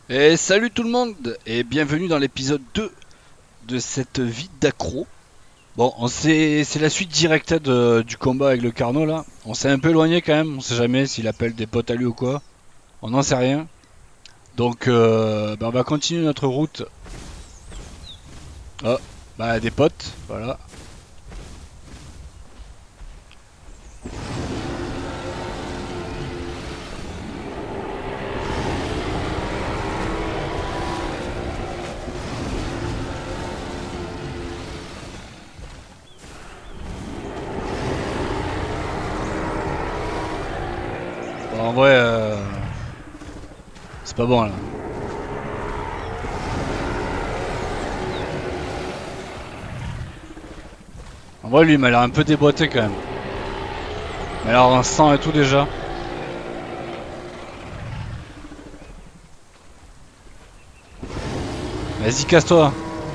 Et salut tout le monde et bienvenue dans l'épisode 2 de cette vie d'accro. Bon, c'est la suite directe du combat avec le Carnot là. On s'est un peu éloigné quand même, on sait jamais s'il appelle des potes à lui ou quoi. On n'en sait rien. Donc on va continuer notre route. Oh, bah des potes, voilà. Bon, en vrai, c'est pas bon là. En vrai, lui, il m'a l'air un peu déboîté quand même. Il m'a l'air en sang et tout déjà. Vas-y, casse-toi.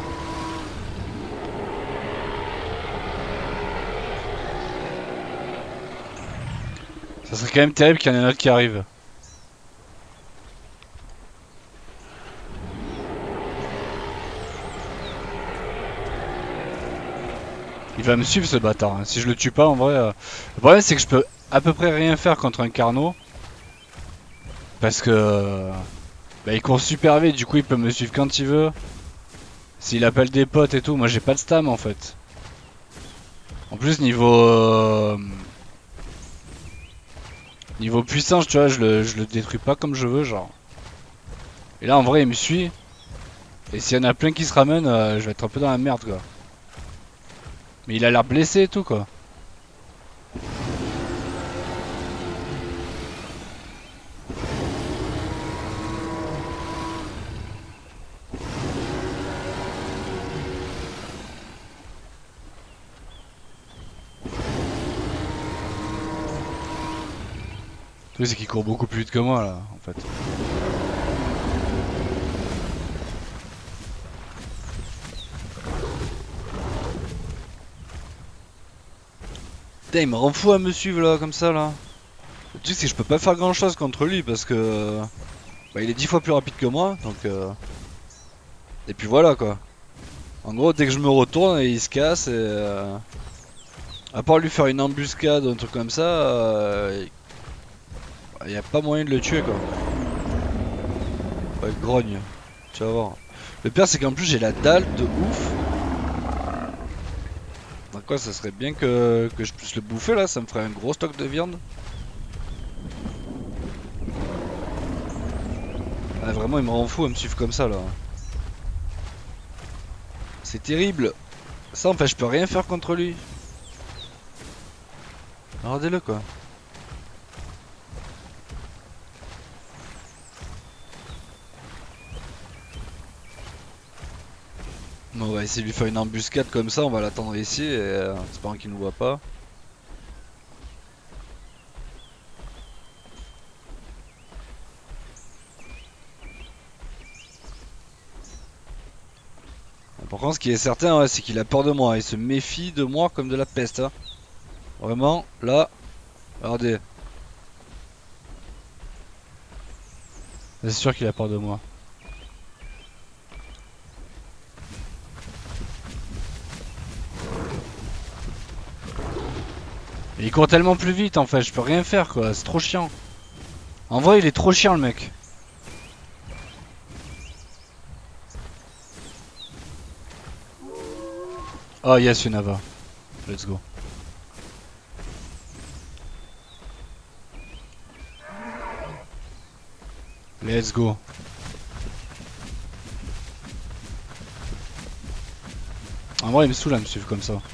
Ça serait quand même terrible qu'il y en ait un autre qui arrive. Il va me suivre ce bâtard. Hein. Si je le tue pas, en vrai. Le problème, c'est que je peux à peu près rien faire contre un Carnot. Parce que. Bah, il court super vite, du coup, il peut me suivre quand il veut. S'il appelle des potes et tout, moi j'ai pas de stam en fait. En plus, niveau puissance, tu vois, je le détruis pas comme je veux, genre. Et là, en vrai, il me suit. Et s'il y en a plein qui se ramènent, je vais être un peu dans la merde, quoi. Mais il a l'air blessé et tout, quoi. Le truc, c'est qu'il court beaucoup plus vite que moi, là, en fait. Putain, il me rend fou à me suivre, là, comme ça, là. Le truc, c'est que je peux pas faire grand chose contre lui parce que. Bah, il est 10 fois plus rapide que moi, donc. Et puis voilà, quoi. En gros, dès que je me retourne, il se casse et. À part lui faire une embuscade ou un truc comme ça, y a pas moyen de le tuer, quoi. Ouais, grogne. Tu vas voir. Le pire, c'est qu'en plus, j'ai la dalle de ouf. Donc, quoi, ça serait bien que je puisse le bouffer là, ça me ferait un gros stock de viande. Ah, vraiment, il me rend fou à me suivre comme ça là. C'est terrible. Ça, en fait, je peux rien faire contre lui. Regardez-le, quoi. Bon, on va essayer de lui faire une embuscade comme ça, on va l'attendre ici et espérant qu'il nous voit pas. Par contre, ce qui est certain, ouais, c'est qu'il a peur de moi. Il se méfie de moi comme de la peste. Hein. Vraiment, là, regardez. C'est sûr qu'il a peur de moi. Et il court tellement plus vite en fait, je peux rien faire quoi, c'est trop chiant. En vrai, il est trop chiant le mec. Oh yes, Yunava. Let's go. Let's go. En vrai, il me saoule à me suivre comme ça.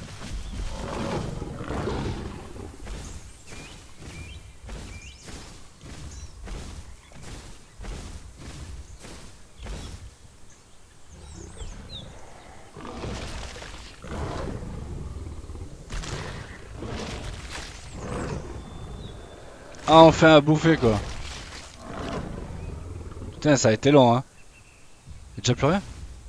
Ah, enfin à bouffer quoi. Putain, ça a été long hein. Y'a déjà plus rien?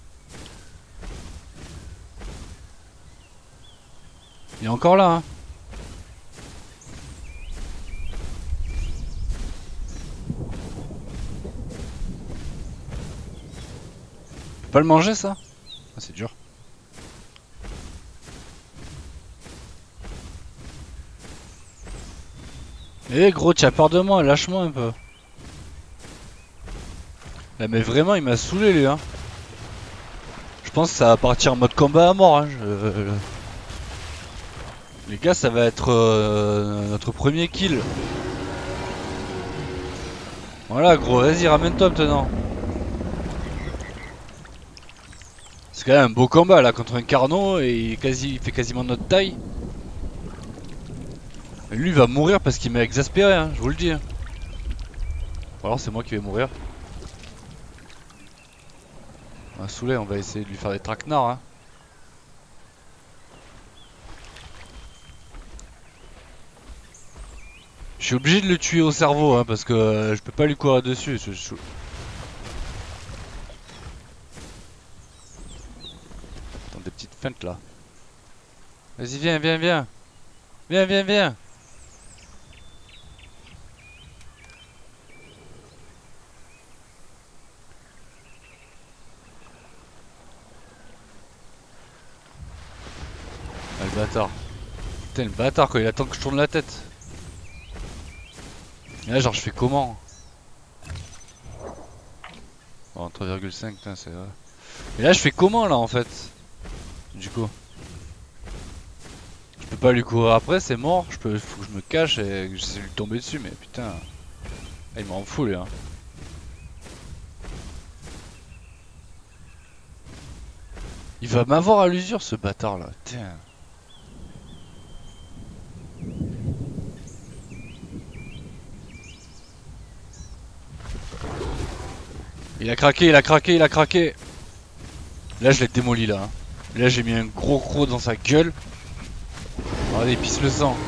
Il est encore là hein. peux pas le manger ça? Ah, c'est dur. Eh gros, tu as peur de moi, lâche-moi un peu. Eh, mais vraiment, il m'a saoulé lui, hein. Je pense que ça va partir en mode combat à mort, hein. Les gars, ça va être notre premier kill. Voilà gros, vas-y, ramène-toi maintenant. C'est quand même un beau combat là contre un Carnot et il fait quasiment notre taille. Et lui il va mourir parce qu'il m'a exaspéré, hein, je vous le dis. Hein. Ou alors c'est moi qui vais mourir. On va saouler, on va essayer de lui faire des traquenards. Hein. Je suis obligé de le tuer au cerveau hein, parce que je peux pas lui courir dessus. Attends, des petites feintes là. Vas-y, viens, viens, viens. Viens, viens, viens. Ah, le bâtard. Putain, le bâtard quoi, il attend que je tourne la tête. Et là, genre, je fais comment? Oh, 3,5, putain, c'est vrai. Et là, je fais comment là en fait? Du coup, je peux pas lui courir après, c'est mort. Faut que je me cache et que j'essaie de lui tomber dessus, mais putain, ah, il m'en fout lui. Hein. Il va m'avoir à l'usure ce bâtard là, tiens. Il a craqué, il a craqué, il a craqué. Là je l'ai démoli là. Hein. Là j'ai mis un gros croc dans sa gueule. Regardez, il pisse le sang.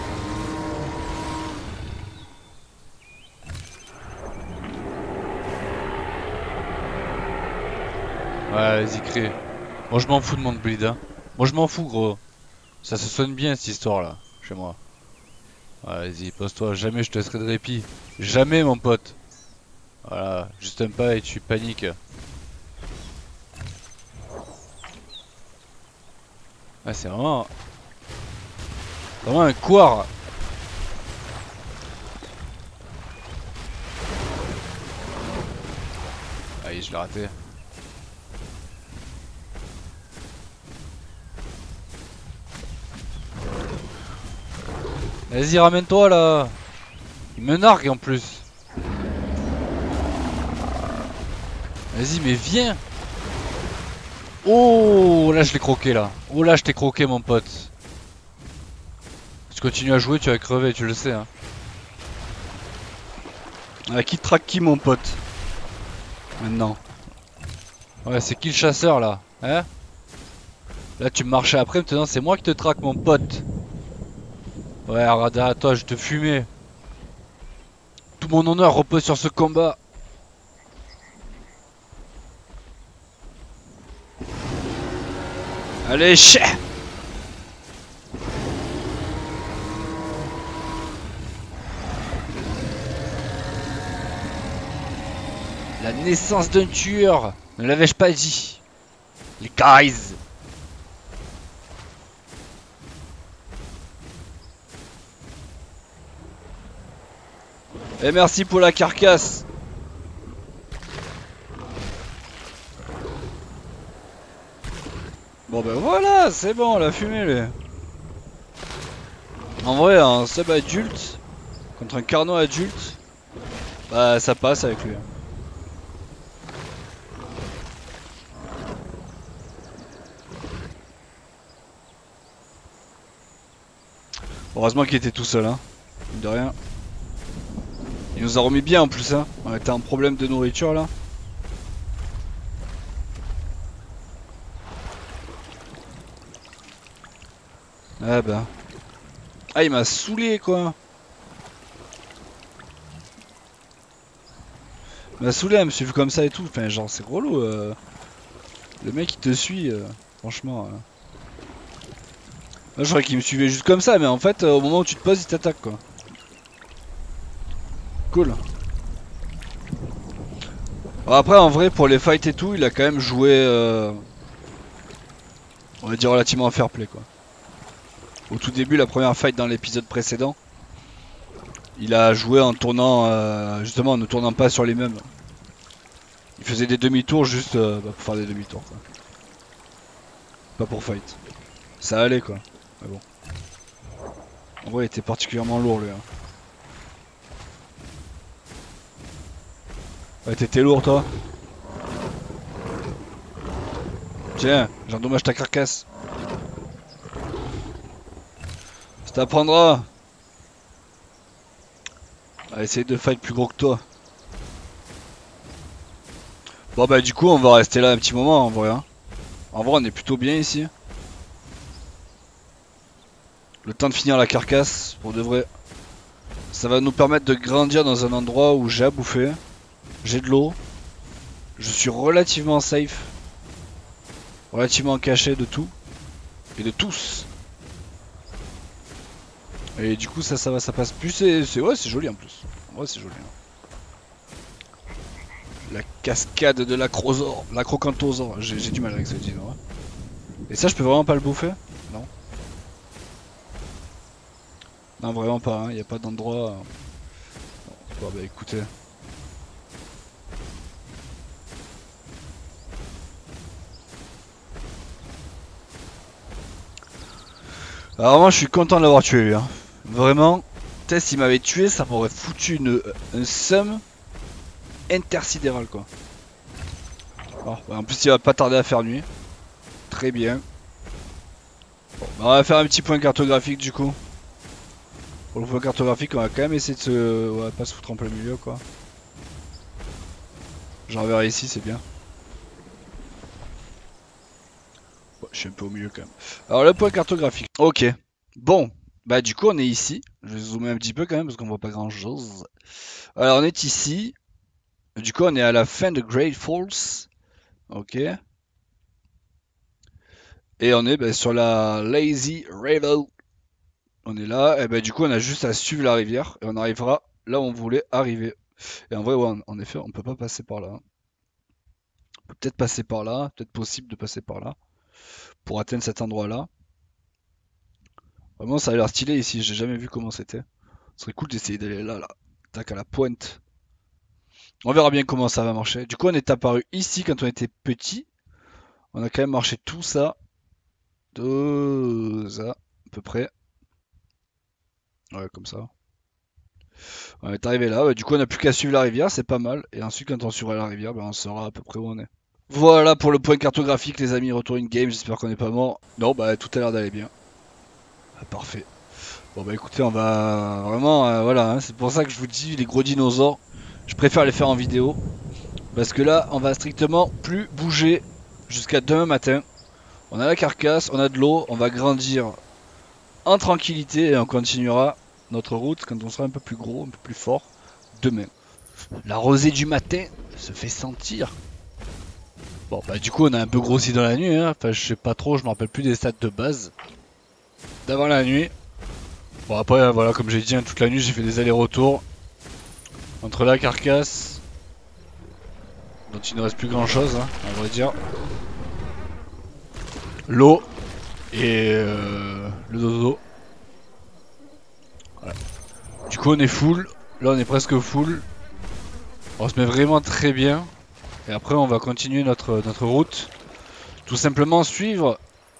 Ouais, vas-y, crée. Moi je m'en fous de mon bleed. Hein. Moi je m'en fous gros. Ça se sonne bien cette histoire là, chez moi. Ouais, vas-y, pose-toi, jamais je te laisserai de répit. Jamais mon pote. Voilà, juste un pas et tu paniques. Ouais, c'est vraiment un couard. Allez, je l'ai raté. Vas-y, ramène-toi là. Il me nargue en plus. Vas-y, mais viens. Oh, là je l'ai croqué là. Oh là, je t'ai croqué mon pote. Si tu continues à jouer, tu vas crever, tu le sais. Hein. Ah, qui traque qui mon pote? Maintenant. Ouais, c'est qui le chasseur là? Hein? Là tu me marchais après, maintenant c'est moi qui te traque mon pote. Ouais, regarde à toi, je te fumais. Tout mon honneur repose sur ce combat. Allez, chais! La naissance d'un tueur. Ne l'avais-je pas dit? Les guys. Et merci pour la carcasse. Bon ben voilà, c'est bon, on a fumé lui. En vrai, un sub adulte contre un Carnot adulte, bah ça passe avec lui. Heureusement qu'il était tout seul, hein. De rien. Il nous a remis bien en plus, hein. On était en problème de nourriture là. Ah bah. Ah, il m'a saoulé quoi. Il m'a saoulé à me suivre comme ça et tout. Enfin, genre, c'est relou. Le mec il te suit, franchement. Moi, je croyais qu'il me suivait juste comme ça, mais en fait, au moment où tu te poses, il t'attaque quoi. Cool. Bon, après en vrai pour les fights et tout il a quand même joué on va dire relativement fair play quoi. Au tout début la première fight dans l'épisode précédent il a joué en tournant justement en ne tournant pas sur les mêmes. Il faisait des demi-tours juste pour faire des demi-tours quoi. Pas pour fight. Ça allait quoi. Mais bon. En vrai il était particulièrement lourd lui hein. Ouais t'étais lourd toi. Tiens, j'endommage ta carcasse. Ça t'apprendra à essayer de fight plus gros que toi. Bon bah du coup on va rester là un petit moment en vrai hein. En vrai on est plutôt bien ici. Le temps de finir la carcasse pour de vrai. Ça va nous permettre de grandir dans un endroit où j'ai à bouffer. J'ai de l'eau. Je suis relativement safe. Relativement caché de tout. Et de tous. Et du coup ça va, ça passe plus. Ouais c'est joli en plus. En vrai c'est joli. Hein. La cascade de l'acrosaure. L'acrocanthosaure. J'ai du mal avec ce dino. Hein. Et ça je peux vraiment pas le bouffer? Non. Non vraiment pas. Hein. Y a pas d'endroit. Bon bah écoutez. Alors moi je suis content de l'avoir tué lui hein. Vraiment, peut-être s'il m'avait tué ça m'aurait foutu un seum intersidéral quoi. Oh, bah, en plus il va pas tarder à faire nuit. Très bien. Bon, bah, on va faire un petit point cartographique du coup. Pour le point cartographique on va quand même essayer de se... Ouais, pas se foutre en plein milieu quoi. J'en verrai ici c'est bien. Ouais, je suis un peu au milieu quand même. Alors le point cartographique. Ok. Bon. Bah du coup on est ici. Je vais zoomer un petit peu quand même parce qu'on voit pas grand chose. Alors on est ici. Du coup on est à la fin de Great Falls. Ok. Et on est bah, sur la Lazy River. On est là. Et bah du coup on a juste à suivre la rivière. Et on arrivera là où on voulait arriver. Et en vrai ouais, en effet on peut pas passer par là. On peut peut-être passer par là. Peut-être possible de passer par là. Pour atteindre cet endroit là. Vraiment ça a l'air stylé ici. J'ai jamais vu comment c'était. Ce serait cool d'essayer d'aller là. Tac à la pointe. On verra bien comment ça va marcher. Du coup on est apparu ici quand on était petit. On a quand même marché tout ça. De ça. À peu près. Ouais comme ça. On est arrivé là, ouais, du coup on n'a plus qu'à suivre la rivière, c'est pas mal. Et ensuite quand on suivra la rivière, ben, on saura à peu près où on est. Voilà pour le point cartographique les amis, retour in game, j'espère qu'on n'est pas mort. Non bah tout a l'air d'aller bien. Ah, parfait. Bon bah écoutez on va vraiment, voilà, hein, c'est pour ça que je vous dis les gros dinosaures, je préfère les faire en vidéo. Parce que là on va strictement plus bouger jusqu'à demain matin. On a la carcasse, on a de l'eau, on va grandir en tranquillité et on continuera notre route quand on sera un peu plus gros, un peu plus fort demain. La rosée du matin se fait sentir. Bon bah du coup on a un peu grossi dans la nuit hein. Enfin je sais pas trop, je me rappelle plus des stats de base d'avant la nuit. Bon après voilà comme j'ai dit hein, toute la nuit j'ai fait des allers-retours entre la carcasse dont il ne reste plus grand chose hein, à vrai dire, l'eau et le dodo. Voilà. Du coup on est full, là on est presque full. On se met vraiment très bien. Et après on va continuer notre route. Tout simplement suivre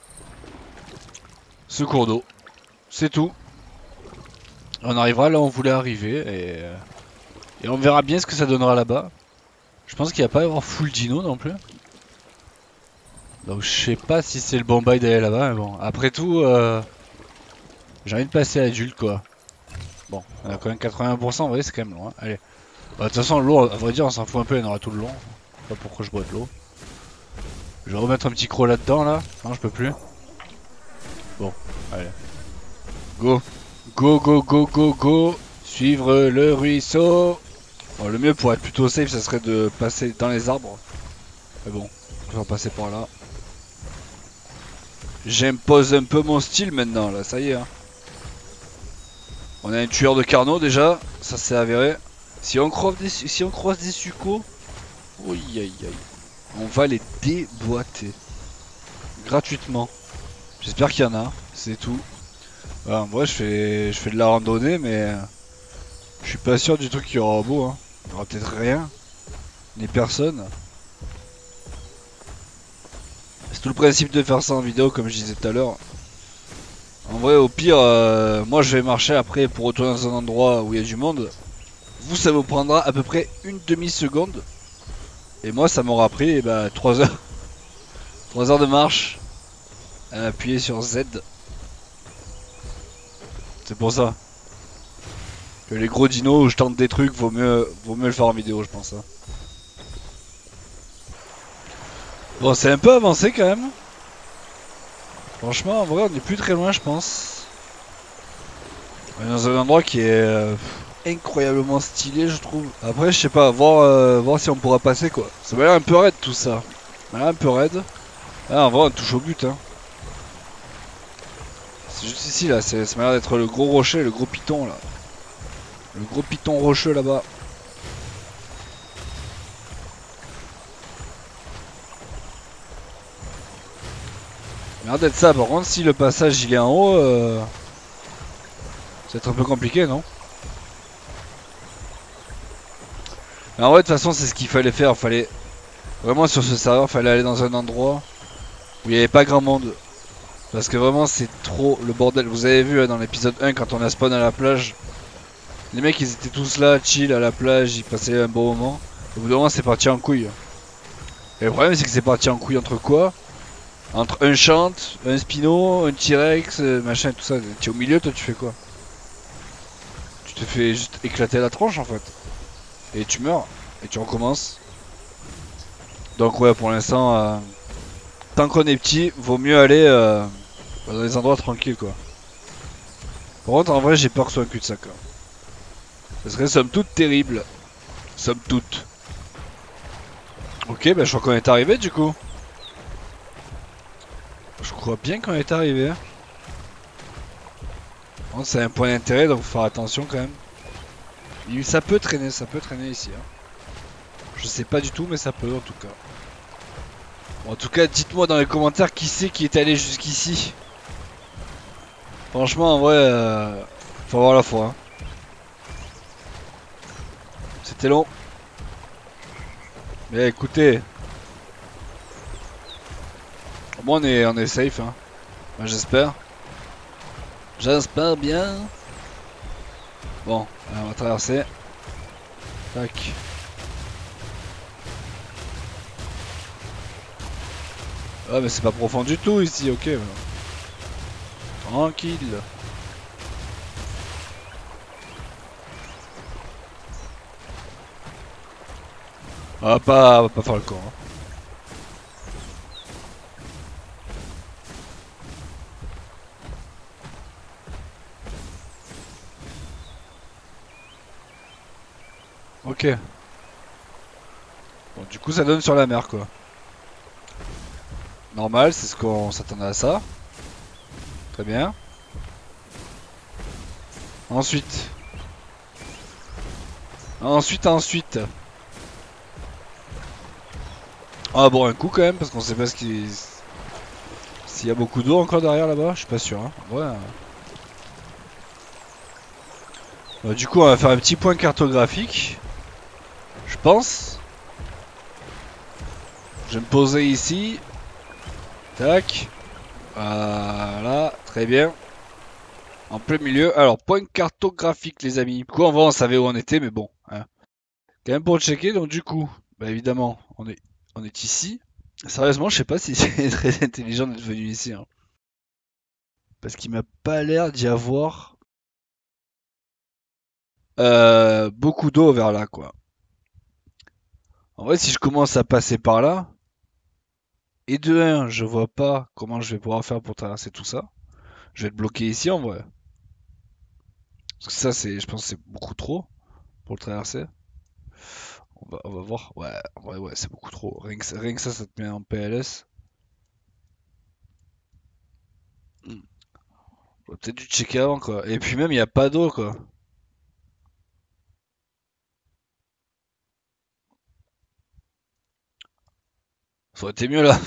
ce cours d'eau. C'est tout. On arrivera là où on voulait arriver et on verra bien ce que ça donnera là-bas. Je pense qu'il n'y a pas à y avoir full dino non plus. Donc je sais pas si c'est le bon bail d'aller là-bas, mais bon. Après tout, j'ai envie de passer adulte quoi. Bon, on a quand même 80%, vous voyez c'est quand même loin. Allez. Bah, de toute façon l'eau, à vrai dire on s'en fout un peu, il y en aura tout le long. Je sais pas pourquoi je bois de l'eau. Je vais remettre un petit croc là-dedans là. Non je peux plus. Bon, allez. Go. Go go go go go. Suivre le ruisseau. Bon, le mieux pour être plutôt safe ça serait de passer dans les arbres. Mais bon, on va passer par là. J'impose un peu mon style maintenant là, ça y est. Hein. On a un tueur de carnot déjà, ça s'est avéré. Si on croise des succos, Aïe aïe aïe. On va les déboîter. Gratuitement. J'espère qu'il y en a, c'est tout. Voilà, moi je fais de la randonnée, mais je suis pas sûr du truc qu'il y aura au bout. Hein. Il y aura peut-être rien, ni personne. C'est tout le principe de faire ça en vidéo, comme je disais tout à l'heure. En vrai, au pire, moi je vais marcher après pour retourner dans un endroit où il y a du monde. Vous, ça vous prendra à peu près une demi-seconde. Et moi, ça m'aura pris 3 heures. 3 heures de marche. À appuyer sur Z. C'est pour ça. Que les gros dinos où je tente des trucs, vaut mieux le faire en vidéo, je pense. Hein. Bon, c'est un peu avancé quand même. Franchement, en vrai, on est plus très loin, je pense. On est dans un endroit qui est incroyablement stylé, je trouve. Après, je sais pas, voir si on pourra passer quoi. Ça m'a l'air un peu raide tout ça. Ça m'a l'air un peu raide. Ah, en vrai, on touche au but, hein. C'est juste ici, là. Ça m'a l'air d'être le gros rocher, le gros piton, là. Le gros piton rocheux là-bas. Merde d'être ça, par contre, si le passage il est en haut, ça va être un peu compliqué, non? Mais en vrai, de toute façon, c'est ce qu'il fallait faire. Fallait vraiment sur ce serveur, fallait aller dans un endroit où il n'y avait pas grand monde. Parce que vraiment, c'est trop le bordel. Vous avez vu dans l'épisode 1, quand on a spawn à la plage, les mecs ils étaient tous là, chill à la plage, ils passaient un bon moment. Au bout d'un moment, c'est parti en couille. Et le problème, c'est que c'est parti en couille entre quoi? Entre un chant, un spino, un T-Rex, machin et tout ça. Tu es au milieu, toi, tu fais quoi? Tu te fais juste éclater la tronche en fait. Et tu meurs. Et tu recommences. Donc, ouais, pour l'instant, tant qu'on est petit, vaut mieux aller dans des endroits tranquilles quoi. Par contre, en vrai, j'ai peur que ce soit un cul-de-sac. Hein. Ce serait somme toute terrible. Somme toute. Ok, bah je crois qu'on est arrivé du coup. Je crois bien qu'on est arrivé. Bon, c'est un point d'intérêt, donc faut faire attention quand même. Ça peut traîner ici. Hein. Je sais pas du tout, mais ça peut en tout cas. Bon, en tout cas, dites-moi dans les commentaires qui c'est qui est allé jusqu'ici. Franchement, en vrai, faut avoir la foi. Hein. C'était long. Mais écoutez, au moins on est safe. Hein. Moi, j'espère. J'espère bien. Bon, on va traverser. Tac. Ah mais c'est pas profond du tout ici, ok. Tranquille. On va pas faire le con. Hein. Ok. Bon, du coup ça donne sur la mer quoi. Normal, c'est ce qu'on s'attendait à ça. Très bien. Ensuite. Ensuite. Ah bon, un coup quand même, parce qu'on sait pas s'il y a beaucoup d'eau encore derrière là-bas, je suis pas sûr. Hein. Ouais. Du coup, on va faire un petit point cartographique. Je pense. Je vais me poser ici. Tac. Voilà, très bien. En plein milieu. Alors, point cartographique, les amis. Du coup, en vrai, on savait où on était, mais bon. Hein. Quand même pour checker, donc du coup, bah évidemment, on est ici. Sérieusement, je sais pas si c'est très intelligent d'être venu ici. Hein. Parce qu'il m'a pas l'air d'y avoir beaucoup d'eau vers là, quoi. En vrai, si je commence à passer par là, et de 1, je vois pas comment je vais pouvoir faire pour traverser tout ça. Je vais être bloqué ici en vrai. Parce que ça, je pense que c'est beaucoup trop pour le traverser. On va voir. Ouais, en vrai, ouais, c'est beaucoup trop. Rien que ça te met en PLS. Hmm. J'aurais peut-être dû checker avant, quoi. Et puis même, il n'y a pas d'eau, quoi. Ça aurait été mieux là.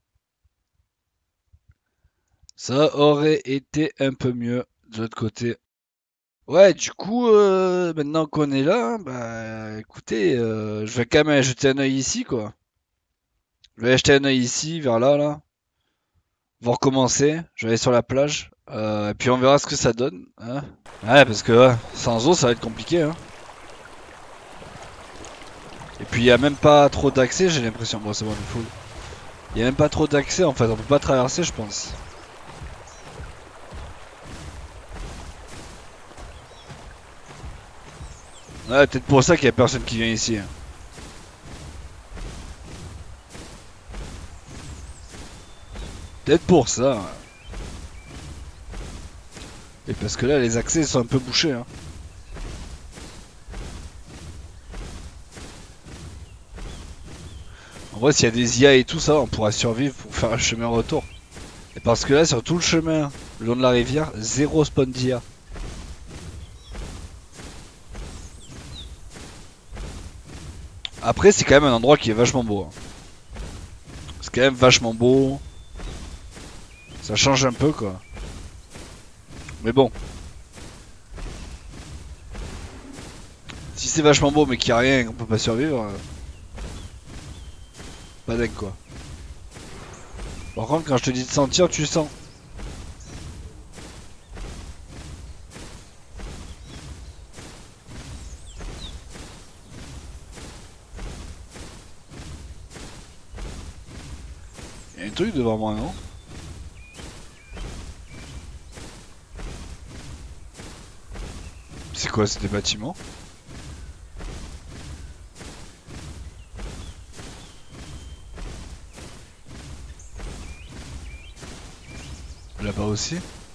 Ça aurait été un peu mieux de l'autre côté. Ouais, du coup, maintenant qu'on est là, bah écoutez, je vais quand même jeter un œil ici quoi. Je vais jeter un œil ici, vers là, là. On va recommencer. Je vais aller sur la plage. Et puis on verra ce que ça donne. Hein. Ouais, parce que sans eau, ça va être compliqué. Hein. Et puis il y a même pas trop d'accès, j'ai l'impression. Bon, c'est bon, il faut. Il y a même pas trop d'accès en fait. On peut pas traverser, je pense. Ouais, peut-être pour ça qu'il y a personne qui vient ici. Hein. Peut-être pour ça. Ouais. Et parce que là, les accès sont un peu bouchés. Hein. En vrai, s'il y a des IA et tout ça, on pourra survivre pour faire un chemin retour. Et parce que là, sur tout le chemin, le long de la rivière, zéro spawn d'IA. Après, c'est quand même un endroit qui est vachement beau. Hein. C'est quand même vachement beau. Ça change un peu, quoi. Mais bon. Si c'est vachement beau, mais qu'il n'y a rien et qu'on peut pas survivre, pas dingue, quoi. Par contre, quand je te dis de sentir, tu sens. Il y a un truc devant moi, non? C'est quoi, c'est des bâtiments? Là-bas aussi?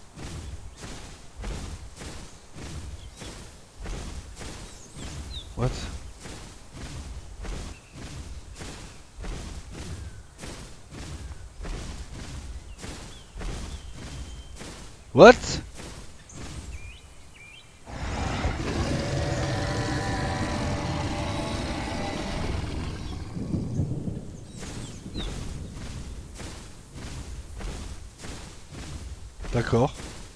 What? What? D'accord.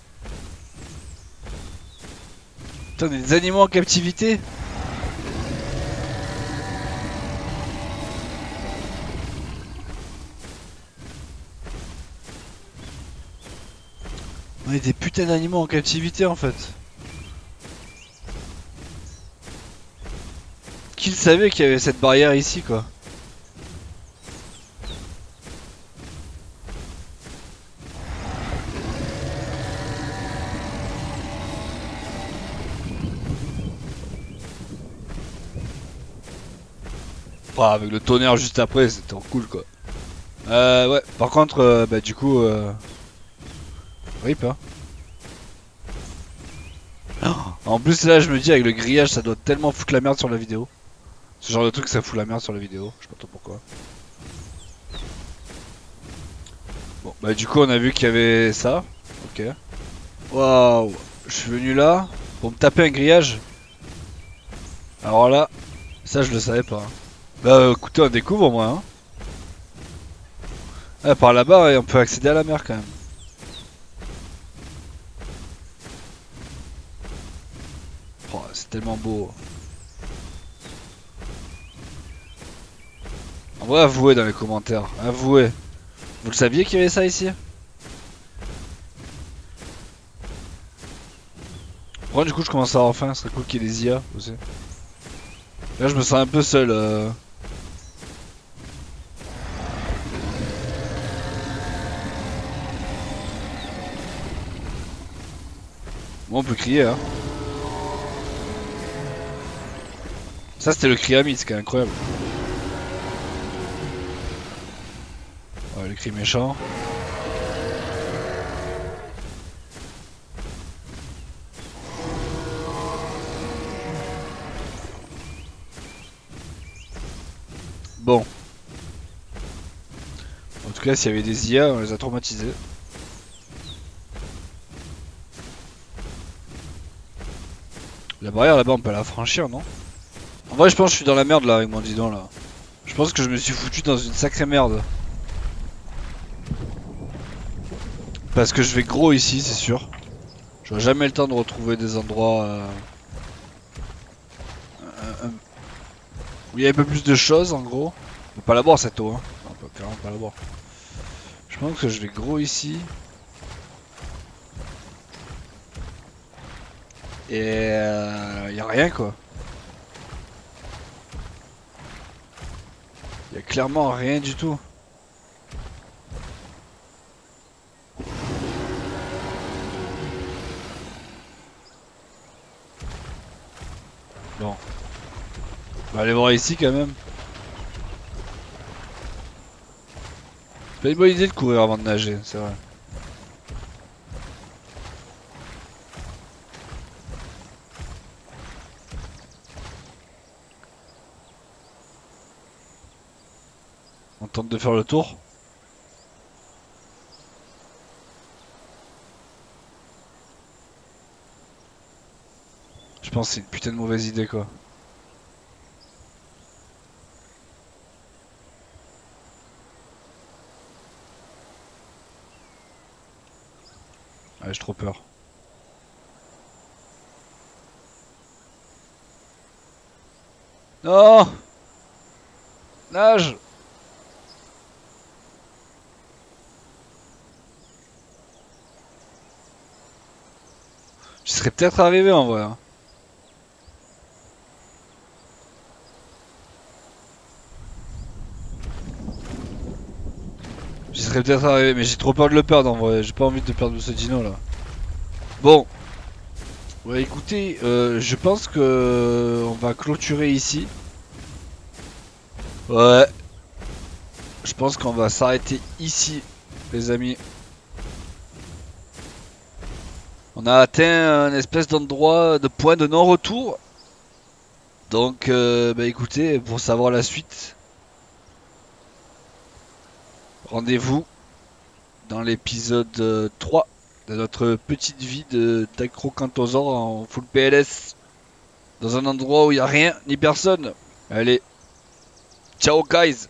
Putain, des animaux en captivité? On est des putains d'animaux en captivité en fait. Qui le savait qu'il y avait cette barrière ici quoi? Bah, avec le tonnerre juste après, c'était trop cool quoi. Ouais, par contre, bah du coup, rip hein. En plus là, je me dis avec le grillage, ça doit tellement foutre la merde sur la vidéo. Ce genre de truc, ça fout la merde sur la vidéo. Je sais pas trop pourquoi. Bon, bah du coup, on a vu qu'il y avait ça. Ok. Waouh. Je suis venu là pour me taper un grillage. Alors là, ça je le savais pas. Hein. Bah écoutez, on découvre moi. Hein. Ah, par là-bas, ouais, on peut accéder à la mer quand même. Oh, c'est tellement beau. En vrai, avouez dans les commentaires. Avouez. Vous le saviez qu'il y avait ça ici? Bon, du coup, je commence à avoir faim. Ce serait cool qu'il y ait des IA aussi. Là, je me sens un peu seul. Bon, on peut crier, hein. Ça, c'était le cri ami, c'est quand même incroyable. Ouais, le cri méchant. Bon. En tout cas, s'il y avait des IA, on les a traumatisés. La barrière là-bas, on peut la franchir, non? En vrai, je pense que je suis dans la merde là avec mon guidon là. Je pense que je me suis foutu dans une sacrée merde. Parce que je vais gros ici, c'est sûr. J'aurai jamais le temps de retrouver des endroits où il y a un peu plus de choses en gros. On peut pas la boire cette eau, hein. Non, on peut carrément pas la boire. Je pense que je vais gros ici. Et y a rien quoi. Y a clairement rien du tout. Bon. On va aller voir ici quand même. C'est pas une bonne idée de courir avant de nager, c'est vrai. On tente de faire le tour. Je pense que c'est une putain de mauvaise idée quoi. Ouais, j'ai trop peur. Non! Nage! Je serais peut-être arrivé en vrai, hein. J'y serais peut-être arrivé, mais j'ai trop peur de le perdre en vrai. J'ai pas envie de perdre ce dino là. Bon. Ouais, écoutez, je pense que on va clôturer ici. Ouais. Je pense qu'on va s'arrêter ici, les amis. On a atteint un espèce d'endroit, de point de non-retour. Donc, bah écoutez, pour savoir la suite, rendez-vous dans l'épisode 3 de notre petite vie d'acrocanthosaure en full PLS. Dans un endroit où il n'y a rien ni personne. Allez, ciao guys!